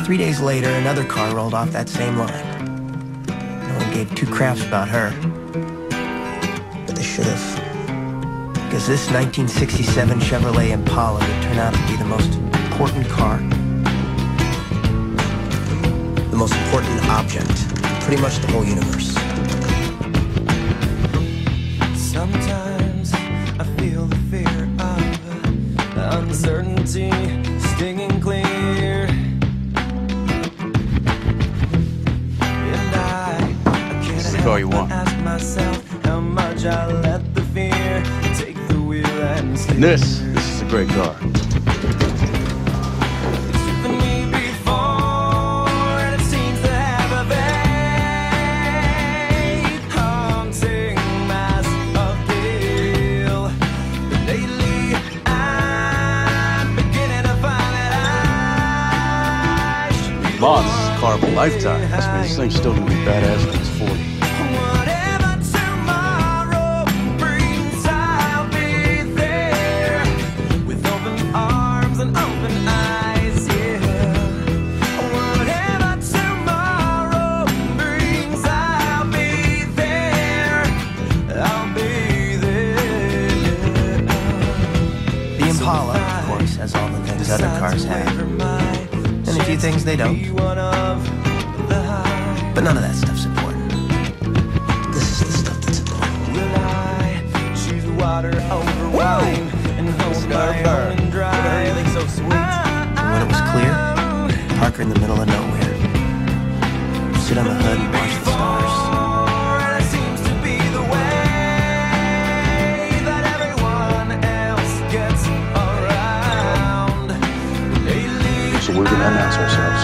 3 days later, another car rolled off that same line. No one gave two craps about her. But they should have. Because this 1967 Chevrolet Impala would turn out to be the most important car. The most important object. Pretty much the whole universe. Sometimes I feel the fear of uncertainty stinging clear. And I can't help but ask myself how much I let the fear take the wheel and steer. This is a great car. Boss, car of a lifetime. Must mean this thing's still gonna be badass when it's 40. Whatever tomorrow brings, I'll be there with open arms and open eyes, yeah. Whatever tomorrow brings, I'll be there. I'll be there. The Impala, of course, has all the things other cars have. And a few things they don't. But none of that stuff's important. This is the stuff that's important. Will I choose water over wine and hold my own and drive? Everything's so sweet. And when it was clear, park her in the middle of nowhere. Sit on the hood and watch the stars. That seems to be the way that everyone else gets around. Lately, So we're gonna announce ourselves.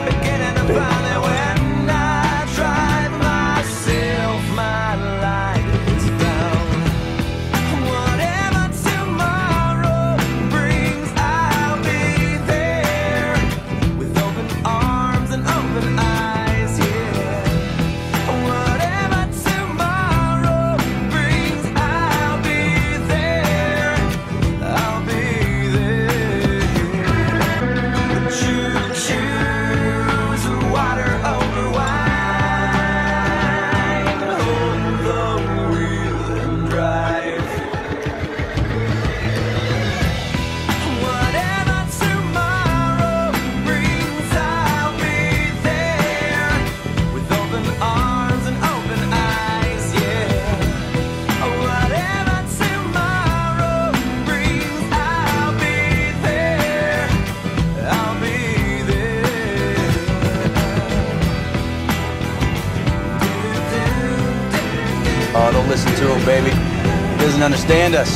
Oh, don't listen to him, baby. He doesn't understand us.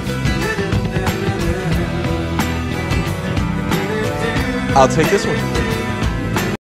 I'll take this one.